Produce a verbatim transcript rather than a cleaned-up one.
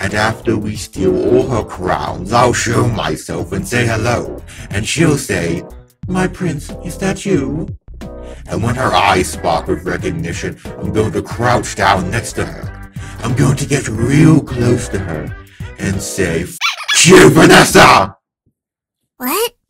And after we steal all her crowns, I'll show myself and say hello. And she'll say, "My prince, is that you?" And when her eyes spark with recognition, I'm going to crouch down next to her. I'm going to get real close to her and say, "F*** you, Vanessa!" What?